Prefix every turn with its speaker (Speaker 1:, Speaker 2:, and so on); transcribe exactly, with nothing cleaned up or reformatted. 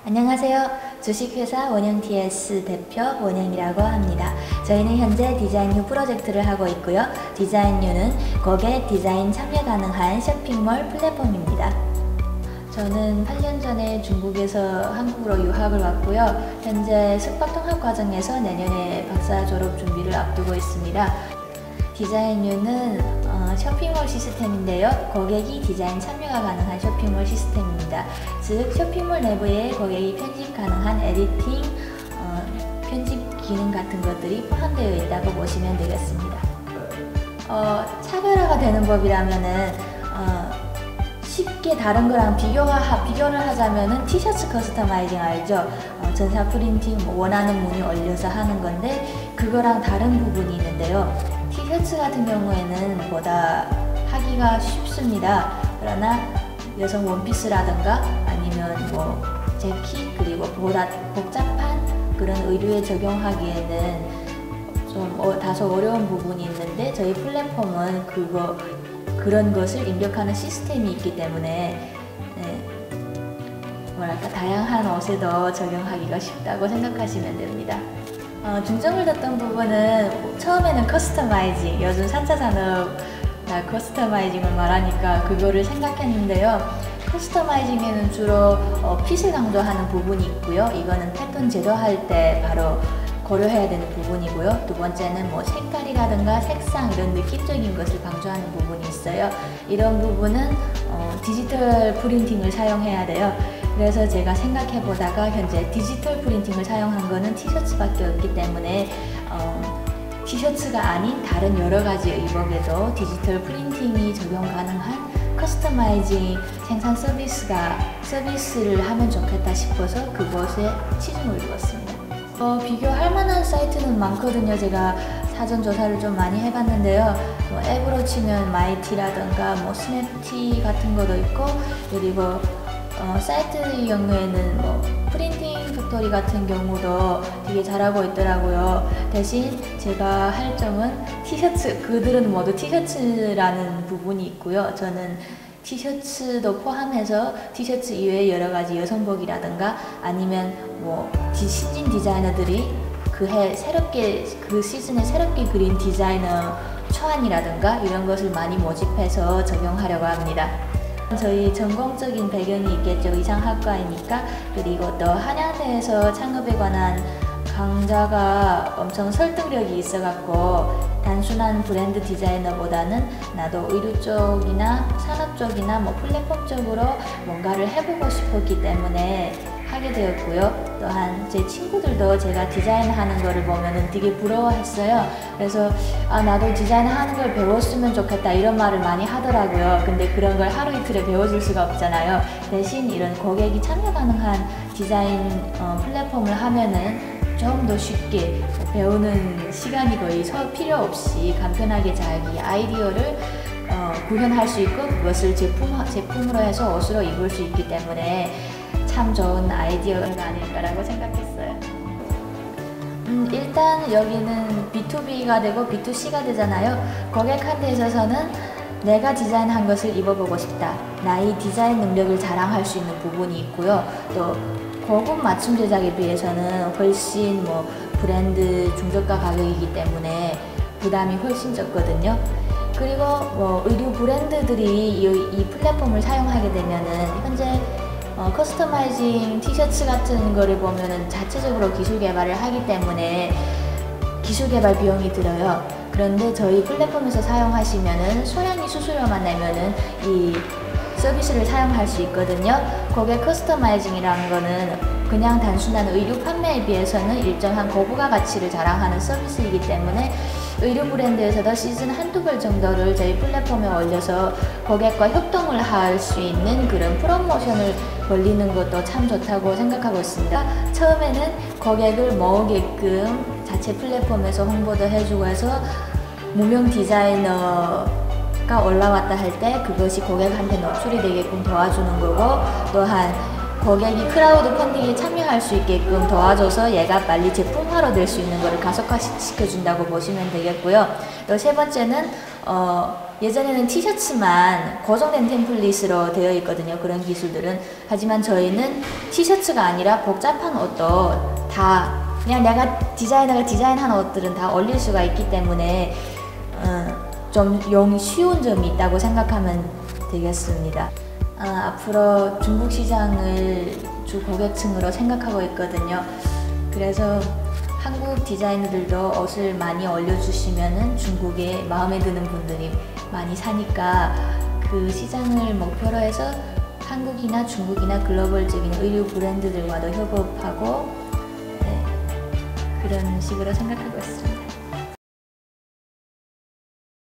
Speaker 1: 안녕하세요. 주식회사 원영티에스 대표 원영이라고 합니다. 저희는 현재 디자인유 프로젝트를 하고 있고요. 디자인유는 고객 디자인 참여 가능한 쇼핑몰 플랫폼입니다. 저는 팔 년 전에 중국에서 한국으로 유학을 왔고요. 현재 숙박통합 과정에서 내년에 박사 졸업 준비를 앞두고 있습니다. 디자인유는 어, 쇼핑몰 시스템인데요. 고객이 디자인 참여가 가능한 쇼핑몰 시스템입니다. 즉 쇼핑몰 내부에 고객이 편집 가능한 에디팅, 어, 편집 기능 같은 것들이 포함되어 있다고 보시면 되겠습니다. 어, 차별화가 되는 법이라면은 어, 쉽게 다른 거랑 비교가, 비교를 하자면은 티셔츠 커스터마이징 알죠? 어, 전사 프린팅, 뭐 원하는 무늬 올려서 하는 건데 그거랑 다른 부분이 있는데요. 티셔츠 같은 경우에는 보다 하기가 쉽습니다. 그러나 여성 원피스라든가 아니면 뭐 재킷 그리고 보다 복잡한 그런 의류에 적용하기에는 좀 어, 다소 어려운 부분이 있는데 저희 플랫폼은 그거 그런 것을 입력하는 시스템이 있기 때문에 네, 뭐랄까 다양한 옷에도 적용하기가 쉽다고 생각하시면 됩니다. 어, 중점을 뒀던 부분은 처음에는 커스터마이징, 요즘 삼 차 산업 다 커스터마이징을 말하니까 그거를 생각했는데요. 커스터마이징에는 주로 어, 핏을 강조하는 부분이 있고요. 이거는 패턴 제조할 때 바로 고려해야 되는 부분이고요. 두 번째는 뭐 색깔이라든가 색상 이런 느낌적인 것을 강조하는 부분이 있어요. 이런 부분은 어, 디지털 프린팅을 사용해야 돼요. 그래서 제가 생각해 보다가 현재 디지털 프린팅을 사용한 거는 티셔츠밖에 없기 때문에 어, 티셔츠가 아닌 다른 여러 가지 의복에도 디지털 프린팅이 적용 가능한 커스터마이징 생산 서비스가 서비스를 하면 좋겠다 싶어서 그것에 치중을 두었습니다. 어, 비교할 만한 사이트는 많거든요. 제가 사전 조사를 좀 많이 해봤는데요. 뭐 앱으로 치면 마이티라든가 뭐 스냅티 같은 것도 있고 그리고 어, 사이트의 경우에는 뭐 프린팅 팩토리 같은 경우도 되게 잘하고 있더라고요. 대신 제가 할 점은 티셔츠, 그들은 모두 티셔츠라는 부분이 있고요. 저는 티셔츠도 포함해서 티셔츠 이외에 여러 가지 여성복이라든가 아니면 뭐 디, 신진 디자이너들이 그 해 새롭게 그 시즌에 새롭게 그린 디자이너 초안이라든가 이런 것을 많이 모집해서 적용하려고 합니다. 저희 전공적인 배경이 있겠죠. 의상학과이니까. 그리고 또 한양대에서 창업에 관한 강좌가 엄청 설득력이 있어갖고 단순한 브랜드 디자이너보다는 나도 의류 쪽이나 산업 쪽이나 뭐 플랫폼 쪽으로 뭔가를 해보고 싶었기 때문에 하게 되었고요. 또한 제 친구들도 제가 디자인하는 거를 보면은 되게 부러워했어요. 그래서 아 나도 디자인하는 걸 배웠으면 좋겠다 이런 말을 많이 하더라고요. 근데 그런 걸 하루 이틀에 배워줄 수가 없잖아요. 대신 이런 고객이 참여 가능한 디자인 어, 플랫폼을 하면은 좀 더 쉽게 배우는 시간이 거의 필요 없이 간편하게 자기 아이디어를 어, 구현할 수 있고 그것을 제품, 제품으로 해서 옷으로 입을 수 있기 때문에 참 좋은 아이디어가 아닐까라고 생각했어요. 음, 일단 여기는 비투비가 되고 비투씨가 되잖아요. 고객한테 있어서는 내가 디자인한 것을 입어보고 싶다. 나의 디자인 능력을 자랑할 수 있는 부분이 있고요. 또 고급 맞춤 제작에 비해서는 훨씬 뭐 브랜드 중저가 가격이기 때문에 부담이 훨씬 적거든요. 그리고 뭐 의류 브랜드들이 이, 이 플랫폼을 사용하게 되면은 현재 어, 커스터마이징 티셔츠 같은 거를 보면은 자체적으로 기술 개발을 하기 때문에 기술 개발 비용이 들어요. 그런데 저희 플랫폼에서 사용하시면은 소량의 수수료만 내면은 이 서비스를 사용할 수 있거든요. 고객 커스터마이징이라는 거는 그냥 단순한 의류 판매에 비해서는 일정한 고부가 가치를 자랑하는 서비스이기 때문에 의류 브랜드에서도 시즌 한두 벌 정도를 저희 플랫폼에 올려서 고객과 협동을 할 수 있는 그런 프로모션을 벌리는 것도 참 좋다고 생각하고 있습니다. 처음에는 고객을 모으게끔 자체 플랫폼에서 홍보도 해주고 해서 무명 디자이너가 올라왔다 할 때 그것이 고객한테 노출이 되게끔 도와주는 거고 또한 고객이 크라우드 펀딩에 참여할 수 있게끔 도와줘서 얘가 빨리 제품화로 될 수 있는 것을 가속화시켜준다고 보시면 되겠고요. 또 세 번째는 어, 예전에는 티셔츠만 고정된 템플릿으로 되어 있거든요. 그런 기술들은. 하지만 저희는 티셔츠가 아니라 복잡한 옷도 다 그냥 내가 디자이너가 디자인한 옷들은 다 올릴 수가 있기 때문에 어, 좀 용 쉬운 점이 있다고 생각하면 되겠습니다. 어, 앞으로 중국 시장을 주 고객층으로 생각하고 있거든요. 그래서 한국 디자이너들도 옷을 많이 올려주시면은 중국에 마음에 드는 분들이 많이 사니까 그 시장을 목표로 해서 한국이나 중국이나 글로벌적인 의류 브랜드들과도 협업하고 네, 그런 식으로 생각하고 있습니다.